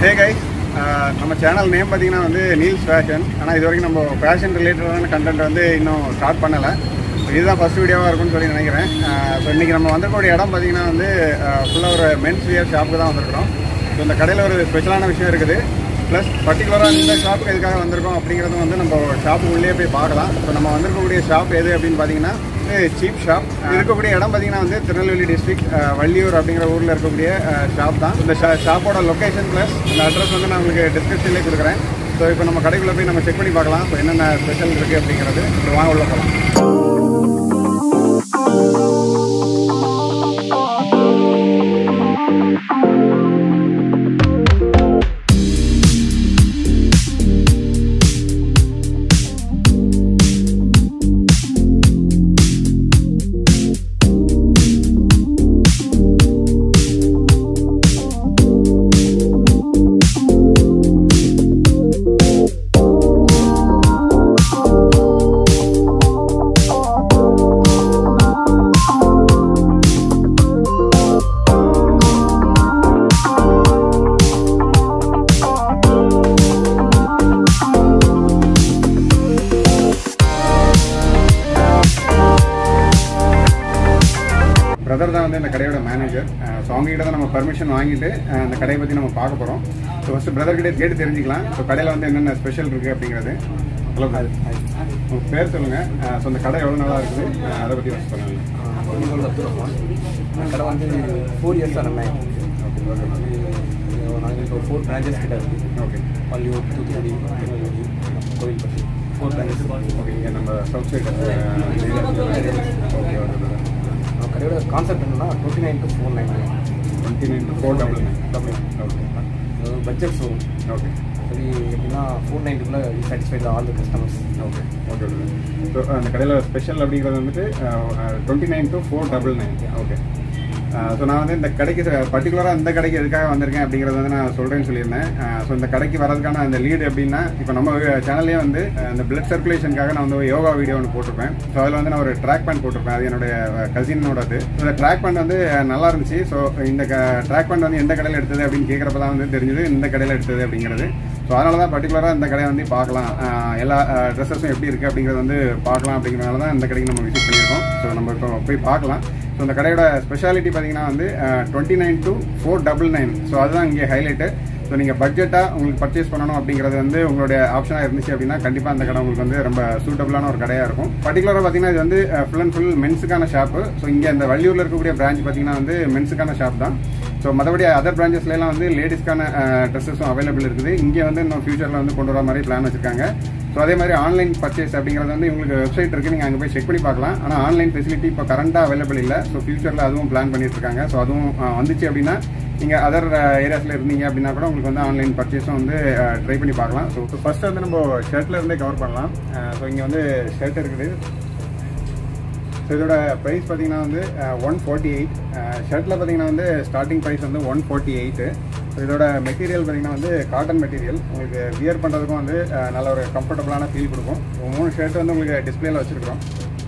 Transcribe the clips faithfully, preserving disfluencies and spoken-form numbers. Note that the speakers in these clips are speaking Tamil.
Hey guys, நம்ம சேனல் நேம் பார்த்தீங்கன்னா வந்து நீல்ஸ் ஃபேஷன். ஆனால் இது வரைக்கும் நம்ம ஃபேஷன் ரிலேட்டடான கண்டென்ட் வந்து இன்னும் ஸ்டார்ட் பண்ணலை. இதுதான் ஃபஸ்ட் வீடியோவாக இருக்கும்னு சொல்லி நினைக்கிறேன். ஸோ இன்றைக்கி நம்ம வந்திருக்கக்கூடிய இடம் பார்த்தீங்கன்னா வந்து ஃபுல்லாக ஒரு மென்ஸ் வியர் ஷாப்புக்கு தான் வந்திருக்கிறோம். ஸோ இந்த கடையில் ஒரு ஸ்பெஷலான விஷயம் இருக்குது. ப்ளஸ் பர்டிகுலராக இந்த ஷாப்புக்கு எதுக்காக வந்திருக்கோம் அப்படிங்கிறதும் வந்து நம்ம ஷாப்புக்கு உள்ளே போய் பார்க்கலாம். ஸோ நம்ம வந்திருக்கக்கூடிய ஷாப் எது அப்படின்னு பார்த்தீங்கன்னா சீப் ஷாப். இருக்கக்கூடிய இடம் பார்த்தீங்கன்னா வந்து திருநெல்வேலி டிஸ்ட்ரிக்ட் வள்ளியூர் அப்படிங்கிற ஊரில் இருக்கக்கூடிய ஷாப் தான். இந்த ஷா ஷாப்போட லொக்கேஷன் ப்ளஸ் அந்த அட்ரஸ் வந்து நான் உங்களுக்கு டிஸ்கிரிப்ஷன்லேயே கொடுக்குறேன். ஸோ இப்போ நம்ம கடைக்குள்ளே போய் நம்ம செக் பண்ணி பார்க்கலாம். ஸோ என்னென்ன ஸ்பெஷல் இருக்குது அப்படிங்கிறது இப்போ வாங்க உள்ள போகலாம். பிரதர் தான் வந்து இந்த கடையோட மேனேஜர். ஸோ அவங்ககிட்ட தான் நம்ம பர்மிஷன் வாங்கிட்டு அந்த கடையை பற்றி நம்ம பார்க்க போகிறோம். ஸோ ஃபஸ்ட்டு பிரதர்கிட்ட கேட்டு தெரிஞ்சுக்கலாம். ஸோ கடையில் வந்து என்னென்ன ஸ்பெஷல் இருக்குது அப்படிங்கிறது. ஹலோ, உங்கள் பேர் சொல்லுங்கள். ஸோ இந்த கடை எவ்வளோ நல்லா இருக்குது அதை பற்றி ஃபஸ்ட் சொல்லுங்கள். கடை வந்து ஃபோர் இயர்ஸ் ஆனமே. நாங்கள் இப்போ ஃபோர் பிரான்ச்சஸ் கிட்ட இருக்குது. Okay, Valliyur, Thoothukudi, Tirunelveli, Kovilpatti, four branches. Okay, இங்கே நம்ம சவுத் சைடு. Okay, okay. கடையோட கான்செப்ட் என்னன்னா twenty nine to four nine twenty nine to four double nine double okay. அதாவது பட்ஜெட் ஷோ. ஓகே, சரி, எப்படின்னா ஃபோர் நைன்ட்டுக்குள்ளே satisfied all the customers. Okay, okay. So அந்த கடையில் ஸ்பெஷல் அப்படிங்கிறது வந்துட்டு twenty nine to four double nine okay. So நான் வந்து இந்த கடைக்கு பர்டிகுலராக இந்த கடைக்கு எதுக்காக வந்திருக்கேன் அப்படிங்கிறது வந்து நான் சொல்கிறேன்னு சொல்லியிருந்தேன். ஸோ இந்த கடைக்கு வரதுக்கான அந்த லீடு எப்படின்னா, இப்போ நம்ம சேனல்லே வந்து இந்த பிளட் சர்க்குலேஷனுக்காக நான் வந்து யோகா வீடியோ ஒன்று போட்டிருப்பேன். ஸோ அதில் வந்து நான் ஒரு ட்ராக் பேண்ட் போட்டிருப்பேன். அது என்னுடைய கசினோடது. இந்த ட்ராக் பேண்ட் வந்து நல்லா இருந்துச்சு. ஸோ இந்த ட்ராக் பேண்ட் வந்து எந்த கடையில் எடுத்தது அப்படின்னு கேட்குறப்ப தான் வந்து தெரிஞ்சது இந்த கடையில் எடுத்தது அப்படிங்கிறது. ஸோ அதனால தான் பர்டிகுலராக இந்த கடையை வந்து பார்க்கலாம், எல்லா ட்ரெஸ்ஸஸும் எப்படி இருக்குது அப்படிங்கிறது வந்து பார்க்கலாம் அப்படிங்கிறனால தான் இந்த கடைக்கு நம்ம விசிட் பண்ணியிருக்கோம். ஸோ நம்ம இப்போ போய் பார்க்கலாம். ஸோ இந்த கடையோட ஸ்பெஷாலிட்டி பார்த்தீங்கன்னா வந்து twenty nine to four double nine so அதுதான் இங்கே ஹைலைட்டு. ஸோ நீங்கள் பட்ஜெட்டாக உங்களுக்கு பர்ச்சேஸ் பண்ணணும் அப்படிங்கிறது வந்து உங்களுடைய ஆப்ஷனாக இருந்துச்சு அப்படின்னா கண்டிப்பாக அந்த கடை உங்களுக்கு வந்து ரொம்ப சூட்டபுளான ஒரு கடையாக இருக்கும். பர்டிகுலராக பார்த்தீங்கன்னா இது வந்து ஃபுல் அண்ட் ஃபுல் மென்ஸுக்கான ஷாப்பு. ஸோ இங்கே அந்த வள்ளியூரில் இருக்கக்கூடிய பிரான்ச் பார்த்தீங்கன்னா வந்து மென்ஸுக்கான ஷாப் தான். ஸோ மற்றபடி அதர் பிரான்ச்சஸ்லாம் வந்து லேடிஸ்க்கான ட்ரெஸ்ஸஸும் அவைலபிள் இருக்குது. இங்கே வந்து இன்னும் ஃபியூச்சரில் வந்து கொண்டு வர மாதிரி பிளான் வச்சுருக்காங்க. ஸோ அதே மாதிரி ஆன்லைன் பர்ச்சேஸ் அப்படிங்கிறது வந்து உங்களுக்கு வெப்சைட் இருக்குது, நீங்கள் அங்கே போய் செக் பண்ணி பார்க்கலாம். ஆனால் ஆன்லைன் ஃபெசிலிட்டி இப்போ கரண்ட்டாக அவைலபிள் இல்லை. ஸோ ஃபியூச்சரில் அதுவும் பிளான் பண்ணிட்டு இருக்காங்க. ஸோ அதுவும் வந்துச்சு அப்படின்னா நீங்கள் அதர் ஏரியாஸில் இருந்தீங்க அப்படின்னா கூட உங்களுக்கு வந்து ஆன்லைன் பர்ச்சேஸும் வந்து ட்ரை பண்ணி பார்க்கலாம். ஸோ ஃபஸ்ட்டு வந்து நம்ம ஷர்ட்டில் இருந்தே கவர் பண்ணலாம். ஸோ இங்கே வந்து ஷர்ட் இருக்குது. ஸோ இதோட ப்ரைஸ் பார்த்தீங்கன்னா வந்து ஒன் ஃபார்ட்டி எயிட் ஷர்ட்டில் பார்த்தீங்கன்னா வந்து ஸ்டார்டிங் ப்ரைஸ் வந்து ஒன் ஃபார்ட்டி எயிட்டு ஸோ இதோட மெட்டீரியல் பார்த்தீங்கன்னா வந்து காட்டன் மெட்டீரியல். உங்களுக்கு வியர் பண்ணுறதுக்கும் வந்து நல்ல ஒரு கம்ஃபர்டபுளான ஃபீல் கொடுக்கும். மூணு ஷர்ட் வந்து உங்களுக்கு டிஸ்பிளேல வச்சுருக்கிறோம்.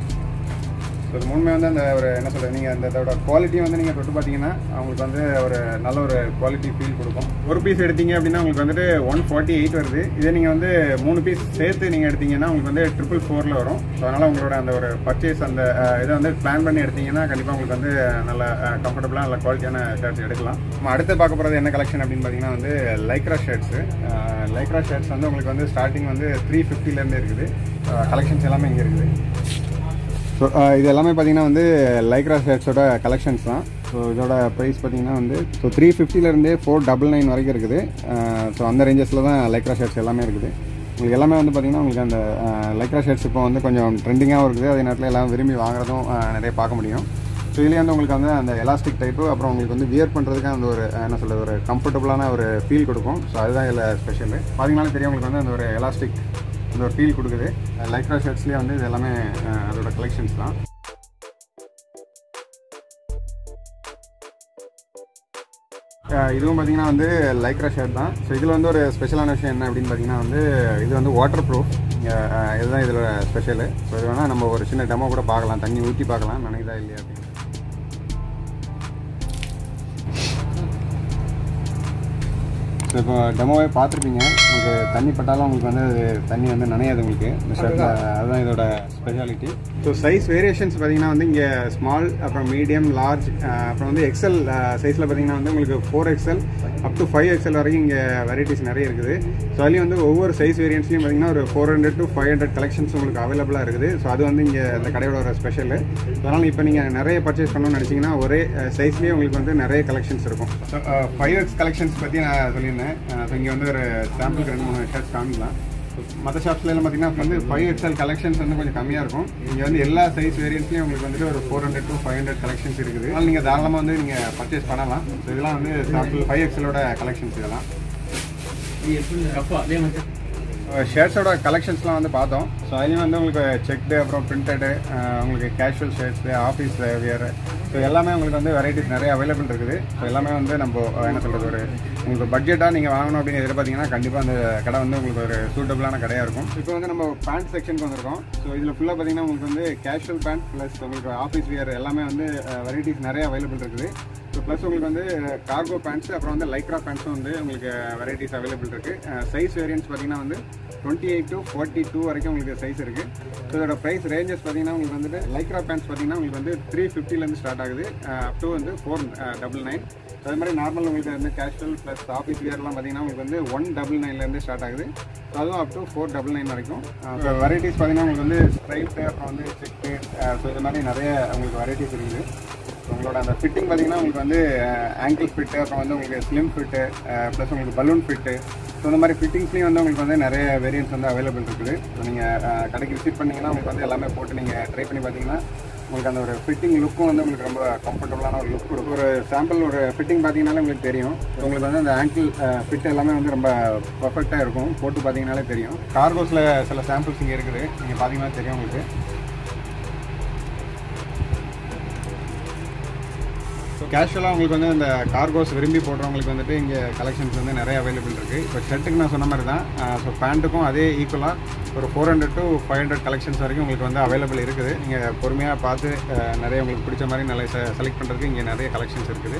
ஸோ இது மூணுமே வந்து அந்த ஒரு என்ன சொல்கிறது, நீங்கள் அந்த இதோட குவாலிட்டி வந்து நீங்கள் தொட்டு பார்த்தீங்கன்னா அவங்களுக்கு வந்து ஒரு நல்ல ஒரு குவாலிட்டி ஃபீல் கொடுக்கும். ஒரு பீஸ் எடுத்தீங்க அப்படின்னா உங்களுக்கு வந்துட்டு ஒன் ஃபார்ட்டி எயிட் வருது. இதே நீங்கள் வந்து மூணு பீஸ் சேர்த்து நீங்கள் எடுத்தீங்கன்னா உங்களுக்கு வந்து ட்ரிபிள் ஃபோரில் வரும். ஸோ அதனால் உங்களோட அந்த ஒரு பர்ச்சேஸ் அந்த இதை வந்து பிளான் பண்ணி எடுத்தீங்கன்னா கண்டிப்பாக உங்களுக்கு வந்து நல்ல கம்ஃபர்டபுளாக நல்ல குவாலிட்டியான ஷர்ட்ஸ் எடுக்கலாம். நம்ம அடுத்து பார்க்க போகிறது என்ன கலெக்ஷன் அப்படின்னு பார்த்தீங்கன்னா வந்து லைக்ரா ஷர்ட்ஸு. லைக்ரா ஷர்ட்ஸ் வந்து உங்களுக்கு வந்து ஸ்டார்டிங் வந்து த்ரீ ஃபிஃப்டிலேருந்து இருக்குது. கலெக்ஷன்ஸ் எல்லாமே இங்கே இருக்குது. ஸோ இது எல்லாமே பார்த்தீங்கன்னா வந்து லைக்ரா ஷர்ட்ஸோட கலெக்ஷன்ஸ் தான். ஸோ இதோட ப்ரைஸ் பார்த்தீங்கன்னா வந்து ஸோ த்ரீ ஃபிஃப்டிலேருந்தே ஃபோர் டபுள் நைன் வரைக்கும் இருக்குது. ஸோ அந்த ரேஞ்சஸில் தான் லைக்ரா ஷர்ட்ஸ் எல்லாமே இருக்குது. உங்களுக்கு எல்லாமே வந்து பார்த்திங்கன்னா உங்களுக்கு அந்த லைக்ரா ஷர்ட்ஸ் இப்போ வந்து கொஞ்சம் ட்ரெண்டிங்காகவும் இருக்குது. அதே நேரத்தில் எல்லாம் விரும்பி வாங்குறதும் நிறைய பார்க்க முடியும். ஸோ இதுலேயே வந்து உங்களுக்கு வந்து அந்த எலாஸ்டிக் டைப்பு, அப்புறம் உங்களுக்கு வந்து வியர் பண்ணுறதுக்கு அந்த ஒரு என்ன சொல்கிறது ஒரு கம்ஃபர்டபுளான ஒரு ஃபீல் கொடுக்கும். ஸோ அதுதான் இதில் ஸ்பெஷல். பார்த்தீங்கன்னாலும் தெரியும் உங்களுக்கு வந்து அந்த ஒரு எலாஸ்டிக் அந்த ஒரு ஃபீல் கொடுக்குது. லைக்ரா ஷர்ட்ஸ்லேயே வந்து இது எல்லாமே அதோட கலெக்ஷன்ஸ் தான். இதுவும் பார்த்தீங்கன்னா வந்து லைக்ரா ஷர்ட் தான். ஸோ இதில் வந்து ஒரு ஸ்பெஷலான விஷயம் என்ன அப்படின்னு பார்த்தீங்கன்னா வந்து இது வந்து வாட்டர் ப்ரூஃப். இதுதான் இதில் ஸ்பெஷலு. ஸோ இது வேணால் நம்ம ஒரு சின்ன டெமோ கூட பார்க்கலாம், தண்ணி ஊற்றி பார்க்கலாம் நினைக்கிறதா இல்லையா அப்படின்னு. ஸோ இப்போ டெமோவே பார்த்துருப்பீங்க. உங்களுக்கு தண்ணி பட்டாலும் உங்களுக்கு வந்து அது தண்ணி வந்து நனையாது உங்களுக்கு இந்த ஷர்ட்டில். அதுதான் இதோட ஸ்பெஷாலிட்டி. ஸோ சைஸ் வேரியேஷன்ஸ் பார்த்தீங்கன்னா வந்து இங்கே ஸ்மால், அப்புறம் மீடியம், லார்ஜ், அப்புறம் வந்து எக்ஸல் சைஸில் பார்த்தீங்கன்னா வந்து உங்களுக்கு four XL up to five XL வரைக்கும் இங்கே வெரைட்டிஸ் நிறைய இருக்குது. ஸோ அதுலேயும் வந்து ஒவ்வொரு சைஸ் வேரியன்ட்ஸ்லையும் பார்த்தீங்கன்னா ஒரு four hundred to five hundred collections உங்களுக்கு அவைலபிளாக இருக்குது. ஸோ அது வந்து இங்கே இந்த கடையோட ஒரு ஸ்பெஷல். அதனால் இப்போ நீங்கள் நிறைய பர்ச்சேஸ் பண்ணணும்னு நினச்சிங்கன்னா ஒரே சைஸ்லேயே உங்களுக்கு வந்து நிறைய கலெக்ஷன்ஸ் இருக்கும். ஸோ ஃபைவ் எக்ஸ் கலெக்ஷன்ஸ் பற்றி நான் சொல்லியிருந்தேன். ஸோ இங்கே வந்து ஒரு சாம்பிளுக்கு ரெண்டு மூணு ஷர்ட்ஸ் காமிக்கலாம். மற்ற ஷாப்ஸ்லாம் பார்த்தீங்கன்னா வந்து ஃபைவ் எக்ஸ்எல் கலெக்ஷன்ஸ் வந்து கொஞ்சம் கம்மியாக இருக்கும். இங்கே வந்து எல்லா சைஸ் வேரியன்ட்ஸ்லையும் உங்களுக்கு வந்துட்டு ஒரு four hundred to five hundred collections இருக்குது. அதனால் நீங்கள் தாராளமாக வந்து நீங்கள் பர்ச்சேஸ் பண்ணலாம். ஸோ இதெல்லாம் வந்து சாம்பிள் ஃபைவ் எக்ஸ்எலோட கலெக்ஷன்ஸ். இதெல்லாம் ஷர்ட்ஸோட கலெக்ஷன்ஸ்லாம் வந்து பார்த்தோம். ஸோ அதுலேயும் வந்து உங்களுக்கு செக்டு, அப்புறம் பிரிண்டடு, உங்களுக்கு casual shirts, office wear, so எல்லாமே உங்களுக்கு வந்து வெரைட்டிஸ் நிறைய அவைலபிள் இருக்குது. ஸோ எல்லாமே வந்து நம்ம என்ன சொல்கிறது, ஒரு உங்களுக்கு பட்ஜெட்டாக நீங்கள் வாங்கணும் அப்படின்னு எதிர்பார்த்தீங்கன்னா கண்டிப்பாக அந்த கடை வந்து உங்களுக்கு ஒரு சூட்டபிளான கடையாக இருக்கும். இப்போ வந்து நம்ம பேண்ட் செக்ஷனுக்கு வந்திருக்கோம். ஸோ இதில் ஃபுல்லாக பார்த்தீங்கன்னா உங்களுக்கு வந்து கேஷுவல் பேண்ட் ப்ளஸ் உங்களுக்கு ஆஃபீஸ் வியர் எல்லாமே வந்து வெரைட்டிஸ் நிறைய அவைலபிள் இருக்குது. ஸோ ப்ளஸ் உங்களுக்கு வந்து கார்கோ பேண்ட்ஸ், அப்புறம் வந்து லைக்ரா பேண்ட்ஸும் வந்து உங்களுக்கு வெரைட்டிஸ் அவைலபிள் இருக்குது. சைஸ் வேரியன்ட்ஸ் பார்த்தீங்கன்னா வந்து twenty eight to forty two வரைக்கும் உங்களுக்கு சைஸ் இருக்குது. ஸோ இதோட ப்ரைஸ் ரேஞ்சஸ் பார்த்தீங்கன்னா உங்களுக்கு வந்துட்டு லைக்ரா பேண்ட்ஸ் பார்த்தீங்கன்னா உங்களுக்கு வந்து த்ரீ ஃபிஃப்டிலேருந்து ஸ்டார்ட் ஆகுது அப் டு வந்து ஃபோர் டபுள் நைன். அதே மாதிரி நார்மல் உங்களுக்கு வந்து கேஷுவல் ப்ளஸ் ஆஃபீஸ் வியர்லாம் பார்த்தீங்கன்னா உங்களுக்கு வந்து ஒன் டபுள் நைன்லேருந்து ஸ்டார்ட் ஆகுது. ஸோ அதுவும் up to four double nine வரைக்கும். ஸோ வெரைட்டிஸ் பார்த்தீங்கன்னா உங்களுக்கு வந்து ஸ்ட்ரைட்டு, அப்புறம் வந்து செக்கு, ஸோ இது மாதிரி நிறைய உங்களுக்கு வெரைட்டிஸ் இருக்குது. உங்களோட அந்த ஃபிட்டிங் பார்த்தீங்கன்னா உங்களுக்கு வந்து ஆங்கிள் ஃபிட்டு, அப்புறம் வந்து உங்களுக்கு ஸ்லிம் ஃபிட்டு, ப்ளஸ் உங்களுக்கு பலூன் ஃபிட்டு, ஸோ இந்த மாதிரி ஃபிட்டிங்ஸ்லேயும் வந்து உங்களுக்கு வந்து நிறைய வேரியன்ட்ஸ் வந்து அவைலபிள் இருக்குது. ஸோ நீங்கள் கடைக்கு விசிட் பண்ணிங்கன்னா உங்களுக்கு வந்து எல்லாமே போட்டு நீங்கள் ட்ரை பண்ணி பார்த்தீங்கன்னா உங்களுக்கு அந்த ஒரு ஃபிட்டிங் லுக்கும் வந்து உங்களுக்கு ரொம்ப கம்ஃபர்டபுளான ஒரு லுக் கொடுக்கும். ஒரு சாம்பிள் ஒரு ஃபிட்டிங் பார்த்தீங்கன்னாலே உங்களுக்கு தெரியும். உங்களுக்கு வந்து அந்த ஆங்கிள் ஃபிட் எல்லாமே வந்து ரொம்ப பர்ஃபெக்டாக இருக்கும். போட்டு பார்த்தீங்கன்னாலே தெரியும். கார்கோஸில் சில சாம்பிள்ஸ் இங்கே இருக்குது, நீங்கள் பார்த்தீங்கன்னா தெரியும் உங்களுக்கு. ஸோ கேஷுவலாக உங்களுக்கு வந்து இந்த கார்கோஸ் விரும்பி போடுறவங்களுக்கு வந்துட்டு இங்கே கலெக்ஷன்ஸ் வந்து நிறைய அவைலபிள் இருக்குது. இப்போ ஷர்ட்டுக்கு நான் சொன்ன மாதிரி தான். ஸோ பேண்ட்டுக்கும் அதே ஈக்குவலாக ஒரு four hundred to five hundred collections வரைக்கும் உங்களுக்கு வந்து அவைலபிள் இருக்குது. நீங்கள் பொறுமையாக பார்த்து நிறைய உங்களுக்கு பிடிச்ச மாதிரி நல்லா செலக்ட் பண்ணுறதுக்கு இங்கே நிறைய கலெக்ஷன்ஸ் இருக்குது.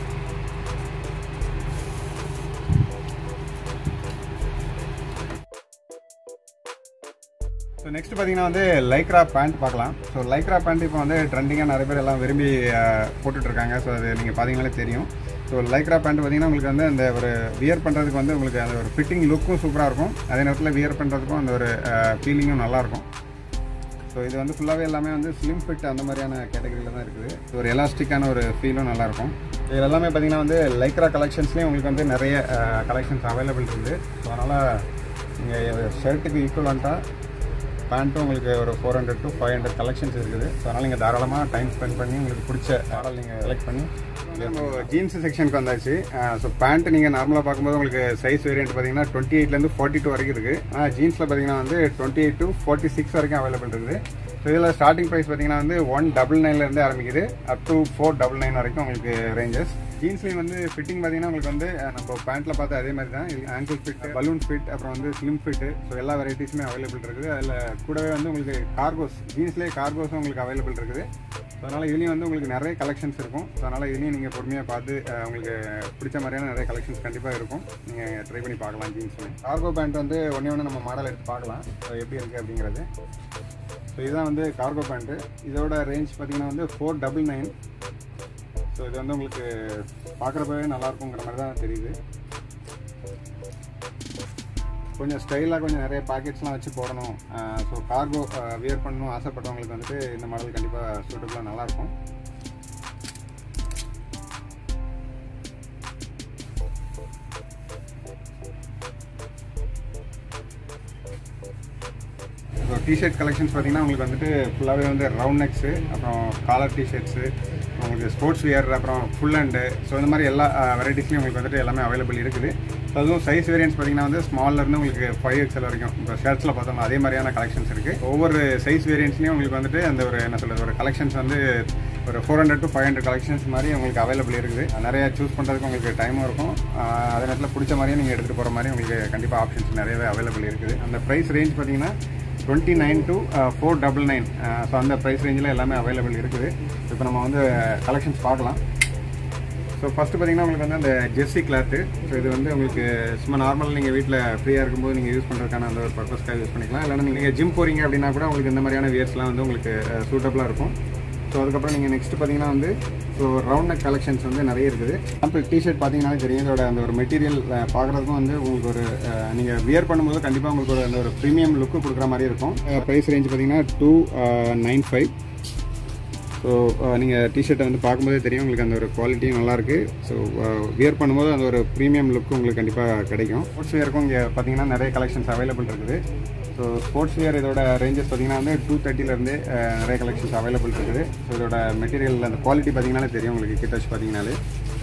ஸோ நெக்ஸ்ட் பார்த்தீங்கன்னா வந்து லைக்ரா பேண்ட் பார்க்கலாம். ஸோ லைக்ரா பேண்ட் இப்போ வந்து ட்ரெண்டிங்காக நிறைய பேர் எல்லாம் விரும்பி போட்டுட்ருக்காங்க. ஸோ அது நீங்கள் பார்த்தீங்கன்னாலே தெரியும். ஸோ லைக்ரா பேண்ட் பார்த்தீங்கன்னா உங்களுக்கு வந்து அந்த ஒரு வியர் பண்ணுறதுக்கு வந்து உங்களுக்கு அந்த ஒரு ஃபிட்டிங் லுக்கும் சூப்பராக இருக்கும். அதே நேரத்தில் வியர் பண்ணுறதுக்கும் அந்த ஒரு ஃபீலிங்கும் நல்லாயிருக்கும். ஸோ இது வந்து ஃபுல்லாகவே எல்லாமே வந்து ஸ்லிம் ஃபிட் அந்த மாதிரியான கேட்டகரியில் தான் இருக்குது. ஸோ ஒரு எலாஸ்டிக்கான ஒரு ஃபீலும் நல்லாயிருக்கும். இது எல்லாமே பார்த்தீங்கன்னா வந்து லைக்ரா கலெக்ஷன்ஸ்லேயும் உங்களுக்கு வந்து நிறைய கலெக்ஷன்ஸ் அவைலபிள் இருக்குது. ஸோ அதனால் நீங்கள் ஷர்ட்டுக்கு ஈக்குவலண்ட்டாக பேண்ட்டும் உங்களுக்கு ஒரு four hundred to five hundred collections இருக்குது. ஸோ அதனால் நீங்கள் தாராளமாக டைம் ஸ்பெண்ட் பண்ணி உங்களுக்கு பிடிச்ச மாடல் நீங்கள் செலக்ட் பண்ணி நம்ம ஜீன்ஸ் செக்ஷனுக்கு வந்தாச்சு. ஸோ பேண்ட் நீங்கள் நார்மலாக பார்க்கும்போது உங்களுக்கு சைஸ் வேரியன்ட் பார்த்தீங்கன்னா டுவெண்ட்டி எயிட்லேருந்து ஃபார்ட்டி டூ வரைக்கும் இருக்குது. ஆனால் ஜீன்ஸில் பார்த்தீங்கன்னா வந்து twenty eight to forty six வரைக்கும் அவைலபிள் இருக்குது. ஸோ இதில் ஸ்டார்டிங் ப்ரைஸ் பார்த்தீங்கன்னா வந்து ஒன் டபுள் நைன்லேருந்து ஆரம்பிக்குது up to four double nine வரைக்கும் உங்களுக்கு ரேஞ்சஸ். ஜீன்ஸ்லேயும் வந்து ஃபிட்டிங் பார்த்தீங்கன்னா உங்களுக்கு வந்து நம்ம பேண்ட்டில் பார்த்து அதே மாதிரி தான். ஆங்கிள் ஃபிட், பலூன் ஃபிட், அப்புறம் வந்து ஸ்லிம் ஃபிட்டு, ஸோ எல்லா வெரைட்டிஸுமே அவைலபிள் இருக்குது. அதில் கூடவே வந்து உங்களுக்கு கார்கோஸ், ஜீன்ஸ்லேயே கார்கோஸும் உங்களுக்கு அவைலபிள் இருக்குது. ஸோ அதனால் இதுலேயும் வந்து உங்களுக்கு நிறைய கலெக்ஷன்ஸ் இருக்கும். ஸோ அதனால் இதுலேயும் நீங்கள் பொறுமையாக பார்த்து உங்களுக்கு பிடிச்ச மாதிரியான நிறைய கலெக்ஷன்ஸ் கண்டிப்பாக இருக்கும். நீங்கள் ட்ரை பண்ணி பார்க்கலாம். ஜீன்ஸில் கார்கோ பேண்ட் வந்து ஒன்றே ஒன்று நம்ம மாடல் எடுத்து பார்க்கலாம் ஸோ எப்படி இருக்குது அப்படிங்கிறது. ஸோ இதுதான் வந்து கார்கோ பேண்ட்டு. இதோட ரேஞ்ச் பார்த்தீங்கன்னா வந்து ஃபோர் டபுள் நைன். ஸோ இது வந்து உங்களுக்கு பார்க்குறப்பவே நல்லாயிருக்குங்கிற மாதிரி தான் தெரியுது. கொஞ்சம் ஸ்டைலாக கொஞ்சம் நிறைய பாக்கெட்ஸ்லாம் வச்சு போடணும், ஸோ கார்கோ வியர் பண்ணணும் ஆசைப்பட்டவங்களுக்கு வந்துட்டு இந்த மாடல் கண்டிப்பாக சூட்டபுளாக நல்லாயிருக்கும். ஸோ டிஷர்ட் கலெக்ஷன்ஸ் பார்த்தீங்கன்னா உங்களுக்கு வந்துட்டு ஃபுல்லாகவே வந்து ரவுண்ட் நெக்ஸு, அப்புறம் காலர் டிஷர்ட்ஸு, உங்களுக்கு ஸ்போர்ட்ஸ் வியர், அப்புறம் ஃபுல் ஹேண்டு, ஸோ இந்த மாதிரி எல்லா வெரைட்டிஸ்லையும் உங்களுக்கு வந்துட்டு எல்லாமே அவைலபிள் இருக்குது. ஸோ அதுவும் சைஸ் வேரியன்ஸ் பார்த்தீங்கன்னா வந்து ஸ்மால்லேருந்து உங்களுக்கு ஃபைவ் எக்ஸ்எல் வரைக்கும் இப்போ ஷர்ட்ஸில் பார்த்தோம் அதே மாதிரியான கலெக்ஷன்ஸ் இருக்குது. ஒவ்வொரு சைஸ் வேரியன்ஸ்லையும் உங்களுக்கு வந்துட்டு அந்த ஒரு என்ன சொல்கிறது ஒரு கலெக்ஷன்ஸ் வந்து ஒரு four hundred to five hundred collections மாதிரி உங்களுக்கு அவைலபிள் இருக்குது. நிறைய சூஸ் பண்ணுறதுக்கு உங்களுக்கு டைமும் இருக்கும். அதே நேரத்தில் பிடிச்ச மாதிரியும் நீங்கள் எடுத்துகிட்டு போகிற மாதிரி உங்களுக்கு கண்டிப்பாக ஆப்ஷன்ஸ் நிறையவே அவைலபிள் இருக்குது. அந்த ப்ரைஸ் ரேஞ்ச் பார்த்தீங்கன்னா twenty nine to four double nine so அந்த ப்ரைஸ் ரேஞ்சில் எல்லாமே அவைலபிள் இருக்குது. இப்போ நம்ம வந்து கலெக்ஷன்ஸ் பார்க்கலாம். ஸோ ஸோ ஃபஸ்ட்டு பார்த்தீங்கன்னா உங்களுக்கு வந்து அந்த ஜெர்சி கிளாத்து. ஸோ இது வந்து உங்களுக்கு சும்மா நார்மலாக நீங்கள் வீட்டில் ஃப்ரீயாக இருக்கும்போது நீங்கள் யூஸ் பண்ணுறதுக்கான அந்த ஒரு பர்பஸ்க்காக யூஸ் பண்ணிக்கலாம். இல்லைனா நீங்கள் ஜிம் போகிறீங்க அப்படின்னா கூட உங்களுக்கு இந்த மாதிரியான வியர்ஸ்லாம் வந்து உங்களுக்கு சூட்டபுளாக இருக்கும். ஸோ அதுக்கப்புறம் நீங்கள் நெக்ஸ்ட் பார்த்தீங்கன்னா வந்து ஸோ ரவுண்ட் நெக் கலெக்ஷன்ஸ் வந்து நிறைய இருக்குது. சாம்பிள் டிஷர்ட் பார்த்தீங்கன்னா தெரியும், இதோட அந்த ஒரு மெட்டீரியல் பார்க்குறதுக்கும் வந்து உங்களுக்கு ஒரு நீங்கள் வியர் பண்ணும்போது கண்டிப்பாக உங்களுக்கு ஒரு அந்த ஒரு ப்ரீமியம் லுக்கு கொடுக்குற மாதிரி இருக்கும். ப்ரைஸ் ரேஞ்ச் பார்த்தீங்கன்னா டூ நைன் ஃபைவ். ஸோ நீங்கள் டிஷர்ட்டை வந்து பார்க்கும்போதே தெரியும் உங்களுக்கு அந்த ஒரு குவாலிட்டியும் நல்லாயிருக்கு. ஸோ வியர் பண்ணும்போது அந்த ஒரு ப்ரீமியம் லுக்கு உங்களுக்கு கண்டிப்பாக கிடைக்கும். ஸ்போர்ட்ஸ் வியருக்கும் இங்கே பார்த்தீங்கன்னா நிறைய கலெக்ஷன்ஸ் அவைலபிள் இருக்குது. ஸோ ஸ்போர்ட்ஸ் வியர் இதோட ரேஞ்சஸ் பார்த்தீங்கன்னா வந்து டூ தேர்ட்டிலேருந்து நிறைய கலெக்ஷன்ஸ் அவைலபிள் இருக்குது. ஸோ இதோட மெட்டீரியல் அந்த குவாலிட்டி பார்த்தீங்கன்னாலே தெரியும் உங்களுக்கு, கிட்ட வச்சு பார்த்தீங்கன்னாலே.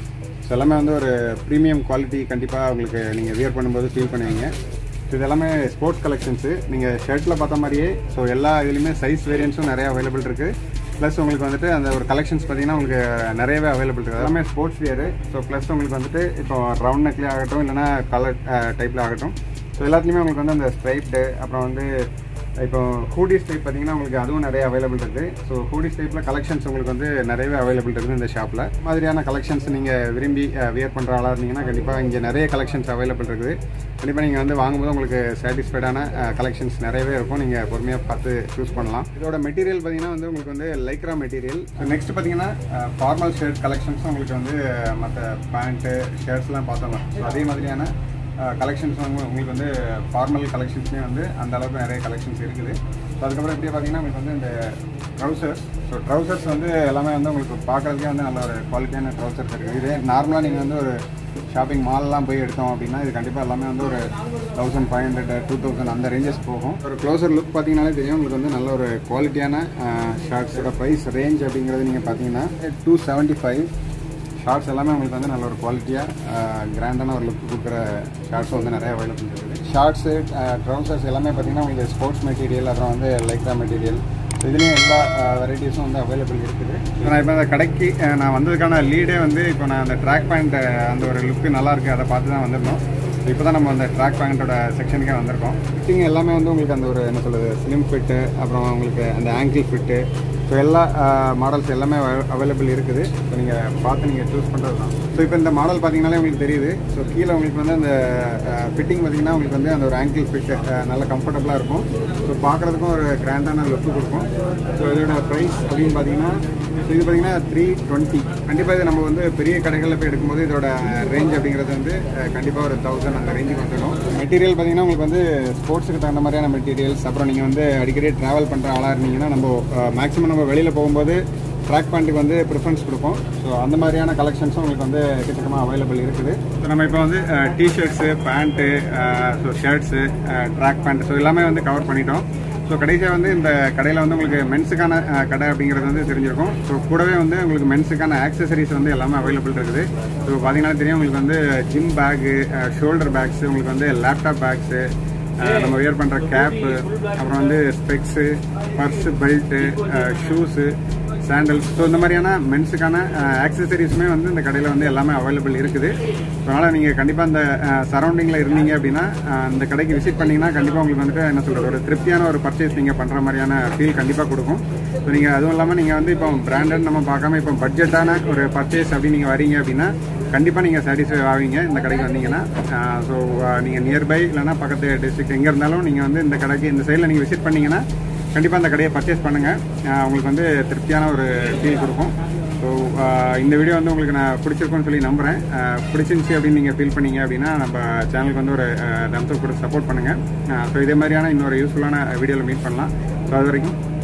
ஸோ எல்லாமே வந்து ஒரு ப்ரீமியம் குவாலிட்டி கண்டிப்பாக உங்களுக்கு நீங்கள் வியர் பண்ணும்போது ஃபீல் பண்ணுவீங்க. ஸோ இது எல்லாமே ஸ்போர்ட்ஸ் கலெக்ஷன்ஸு. நீங்கள் ஷர்ட்டில் பார்த்த மாதிரியே ஸோ எல்லா இதுலேயுமே சைஸ் வேரியன்ஸும் நிறைய அவைலபிள் இருக்குது. ப்ளஸ் உங்களுக்கு வந்துட்டு அந்த ஒரு கலெக்ஷன்ஸ் பார்த்தீங்கன்னா உங்களுக்கு நிறையவே அவைலபிள் இருக்குது. எல்லாமே ஸ்போர்ட்ஸ் வியரு. ஸோ ப்ளஸ் உங்களுக்கு வந்துட்டு இப்போ ரவுண்ட் நெக்லேயே ஆகட்டும் இல்லைனா கலர் டைப்பில் ஆகட்டும், ஸோ எல்லாத்துலேயுமே உங்களுக்கு வந்து அந்த ஸ்ட்ரைப்டு, அப்புறம் வந்து இப்போ ஹூடிஸ் டைப் பார்த்தீங்கன்னா உங்களுக்கு அதுவும் நிறைய அவைலபிள் இருக்குது. ஸோ ஹூடிஸ் டைப்பில் கலெக்ஷன்ஸ் உங்களுக்கு வந்து நிறையவே அவைலபிள் இருக்குது இந்த ஷாப்பில். மாதிரியான கலெக்ஷன்ஸ் நீங்கள் விரும்பி வியர் பண்ணுற ஆளாக இருந்தீங்கன்னா கண்டிப்பாக இங்கே நிறைய கலெக்ஷன்ஸ் அவைலபிள் இருக்குது. கண்டிப்பாக நீங்கள் வந்து வாங்கும்போது உங்களுக்கு சாட்டிஸ்ஃபைடான கலெக்ஷன்ஸ் நிறையவே இருக்கும். நீங்கள் பொறுமையாக பார்த்து சூஸ் பண்ணலாம். இதோட மெட்டீரியல் பார்த்தீங்கன்னா வந்து உங்களுக்கு வந்து லைக்ரா மெட்டீரியல். ஸோ நெக்ஸ்ட் பார்த்தீங்கன்னா ஃபார்மல் ஷர்ட் கலெக்ஷன்ஸும் உங்களுக்கு வந்து மற்ற பேண்ட்டு ஷர்ட்ஸ்லாம் பார்த்தோம். ஸோ அதே மாதிரியான கலெக்ஷன்ஸ் வந்து உங்களுக்கு வந்து ஃபார்மல் கலெக்ஷன்ஸ்லேயே வந்து அந்த அளவுக்கு நிறைய கலெக்ஷன்ஸ் இருக்குது. ஸோ அதுக்கப்புறம் எப்படி பார்த்தீங்கன்னா உங்களுக்கு வந்து இந்த ட்ரௌசர்ஸ். ஸோ ட்ரௌசர்ஸ் வந்து எல்லாமே வந்து உங்களுக்கு பார்க்குறதுக்கே வந்து நல்ல ஒரு குவாலிட்டியான ட்ரௌசர்ஸ் இருக்குது. இதே நார்மலாக நீங்கள் வந்து ஒரு ஷாப்பிங் மால்லாம் போய் எடுத்தோம் அப்படின்னா இது கண்டிப்பாக எல்லாமே வந்து ஒரு thousand five hundred two thousand அந்த ரேஞ்சஸ் போகும். ஒரு க்ளோசர் லுக் பார்த்தீங்கன்னாலே தெரியும் உங்களுக்கு வந்து நல்ல ஒரு குவாலிட்டியான ஷார்ட்ஸோட ப்ரைஸ் ரேஞ்ச் அப்படிங்கிறது நீங்கள் பார்த்தீங்கன்னா டூ செவன்ட்டி ஃபைவ். ஷார்ட்ஸ் எல்லாமே உங்களுக்கு வந்து நல்ல ஒரு குவாலிட்டியாக கிராண்டான ஒரு லுக் கொடுக்குற ஷார்ட்ஸ் வந்து நிறைய அவைலபிள் இருக்குது. ஷார்ட்ஸு ட்ரௌசர்ஸ் எல்லாமே பார்த்தீங்கன்னா உங்களுக்கு ஸ்போர்ட்ஸ் மெட்டீரியல், அப்புறம் வந்து லைக்ரா மெட்டீரியல், இதுலேயும் எல்லா வெரைட்டிஸும் வந்து அவைலபிள் இருக்குது. இப்போ நான் இப்போ அந்த கடைக்கு நான் வந்ததுக்கான லீடே வந்து இப்போ நான் அந்த ட்ராக் பேண்ட் அந்த ஒரு லுக்கு நல்லாயிருக்கு, அதை பார்த்து தான் வந்திருந்தோம். இப்போ தான் நம்ம அந்த ட்ராக் பேண்ட்டோட செக்ஷனுக்கே வந்திருக்கோம். ஃபிட்டிங் எல்லாமே வந்து உங்களுக்கு அந்த ஒரு என்ன சொல்கிறது ஸ்லிம் ஃபிட்டு, அப்புறம் உங்களுக்கு அந்த ஆங்கிள் ஃபிட்டு, ஸோ எல்லா மாடல்ஸ் எல்லாமே அவைலபிள் இருக்குது. ஸோ நீங்கள் பார்த்து நீங்கள் சூஸ் பண்ணுறது தான். ஸோ இப்போ இந்த மாடல் பார்த்தீங்கன்னாலே உங்களுக்கு தெரியுது. ஸோ கீழே உங்களுக்கு வந்து அந்த ஃபிட்டிங் பார்த்தீங்கன்னா உங்களுக்கு வந்து அந்த ஒரு ஆங்கிள் ஃபிட்டு நல்லா கம்ஃபர்டபுளாக இருக்கும். ஸோ பார்க்குறதுக்கும் ஒரு கிராண்டான லுக்கு கொடுக்கும். ஸோ இதோட ப்ரைஸ் அப்படின்னு பார்த்தீங்கன்னா ஸோ இது பார்த்தீங்கன்னா த்ரீ டுவெண்ட்டி. கண்டிப்பாக இது நம்ம வந்து பெரிய கடைகளில் போய் எடுக்கும்போது இதோட ரேஞ்ச் அப்படிங்கிறது வந்து கண்டிப்பாக ஒரு தௌசண்ட் அந்த ரேஞ்சுக்கு வந்துடும். மெட்டீரியல் பார்த்தீங்கன்னா உங்களுக்கு வந்து ஸ்போர்ட்ஸுக்கு தகுந்த மாதிரியான மெட்டீரியல்ஸ். அப்புறம் நீங்கள் வந்து அடிக்கடி ட்ராவல் பண்ணுற ஆளாக இருந்தீங்கன்னா நம்ம மேக்ஸிமம் நம்ம வெளியில் போகும்போது ட்ராக் பேண்ட்டுக்கு வந்து ப்ரிஃபரன்ஸ் கொடுப்போம். ஸோ அந்த மாதிரியான கலெக்ஷன்ஸும் உங்களுக்கு வந்து எக்கச்சக்கமாக அவைலபிள் இருக்குது. ஸோ நம்ம இப்போ வந்து t-shirts, pant, so shirts, track pant, so எல்லாமே வந்து கவர் பண்ணிட்டோம். ஸோ கடைசியாக வந்து இந்த கடையில் வந்து உங்களுக்கு மென்ஸுக்கான கடை அப்படிங்கிறது வந்து தெரிஞ்சிருக்கும். ஸோ கூடவே வந்து உங்களுக்கு மென்ஸுக்கான ஆக்சசரிஸ் வந்து எல்லாமே அவைலபிள் இருக்குது. ஸோ பார்த்தீங்கன்னா தெரியும் உங்களுக்கு வந்து ஜிம் பேக்கு, ஷோல்டர் பேக்ஸு, உங்களுக்கு வந்து லேப்டாப் பேக்ஸு, நம்ம வியர் பண்ணுற கேப்பு, அப்புறம் வந்து specs, purse, belt, shoes, sandals, so இந்த மாதிரியான மென்ஸுக்கான ஆக்சசரிஸுமே வந்து இந்த கடையில் வந்து எல்லாமே அவைலபிள் இருக்குது. அதனால் நீங்கள் கண்டிப்பாக இந்த சரௌண்டிங்கில் இருந்தீங்க அப்படின்னா இந்த கடைக்கு விசிட் பண்ணிங்கன்னா கண்டிப்பாக உங்களுக்கு வந்துட்டு என்ன சொல்கிறது ஒரு திருப்தியான ஒரு பர்ச்சேஸ் நீங்கள் பண்ணுற மாதிரியான ஃபீல் கண்டிப்பாக கொடுக்கும். ஸோ நீங்கள் அதுவும் இல்லாமல் நீங்கள் வந்து இப்போ பிராண்டட் நம்ம பார்க்காம இப்போ பட்ஜெட்டான ஒரு பர்ச்சேஸ் அப்படி நீங்கள் வரீங்க அப்படின்னா கண்டிப்பாக நீங்கள் சாட்டிஸ்ஃபை ஆவீங்க இந்த கடைக்கு வந்தீங்கன்னா. ஸோ நீங்கள் நியர்பை இல்லைனா பக்கத்து டிஸ்ட்ரிக்ட் எங்கே இருந்தாலும் நீங்கள் வந்து இந்த கடைக்கு இந்த சைடில் நீங்கள் விசிட் பண்ணிங்கன்னா கண்டிப்பாக அந்த கடையை பர்ச்சேஸ் பண்ணுங்கள். உங்களுக்கு வந்து திருப்தியான ஒரு ஃபீல் கொடுக்கும். ஸோ இந்த வீடியோ வந்து உங்களுக்கு நான் பிடிச்சிருக்குன்னு சொல்லி நம்புகிறேன். பிடிச்சிருந்துச்சி அப்படின்னு நீங்கள் ஃபீல் பண்ணீங்க அப்படின்னா நம்ம சேனலுக்கு வந்து ஒரு தம்ஸ் அப் கூட சப்போர்ட் பண்ணுங்கள். ஸோ இதே மாதிரியான இன்னொரு யூஸ்ஃபுல்லான வீடியோவில் மீட் பண்ணலாம். ஸோ அது வரைக்கும்